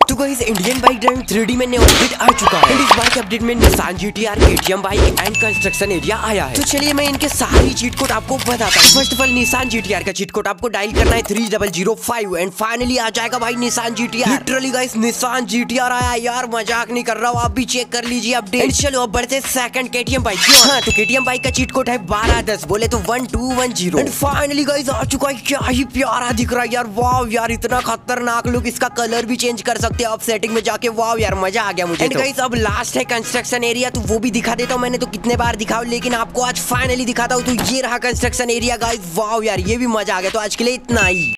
तो guys Indian bike driving 3D में नया अपडेट आ चुका है। इस बाइक अपडेट में Nissan GT-R, KTM bike and construction area आया है। तो चलिए मैं इनके सारी चीट कोड आपको बताता हूँ। First of all Nissan GT-R का चीट कोड आपको डायल करना है 3005 एंड फाइनली आ जाएगा भाई Nissan GT-R। Literally guys Nissan GT-R आया यार, मजाक नहीं कर रहा हूँ, आप भी चेक कर लीजिए अपडेट। चलो अब बढ़ते सेकंड KTM बाइक। हाँ तो KTM बाइक का चीट कोड है 1210, बोले तो 1210 एंड फाइनली गाइस आ चुका है। क्या ही प्यारा दिख रहा है यार, वाव यार इतना खतरनाक लुक। इसका कलर भी चेंज कर सकते हैं आप सेटिंग में जाके। वाव यार मजा आ गया मुझे। एंड गाइस अब लास्ट है कंस्ट्रक्शन एरिया, तो वो भी दिखा देता हूँ। मैंने तो कितने बार दिखाओ लेकिन आपको आज फाइनली दिखाता हूँ। तो ये रहा कंस्ट्रक्शन एरिया गाइस, वाव यार ये भी मजा आ गया। तो आज के लिए इतना ही।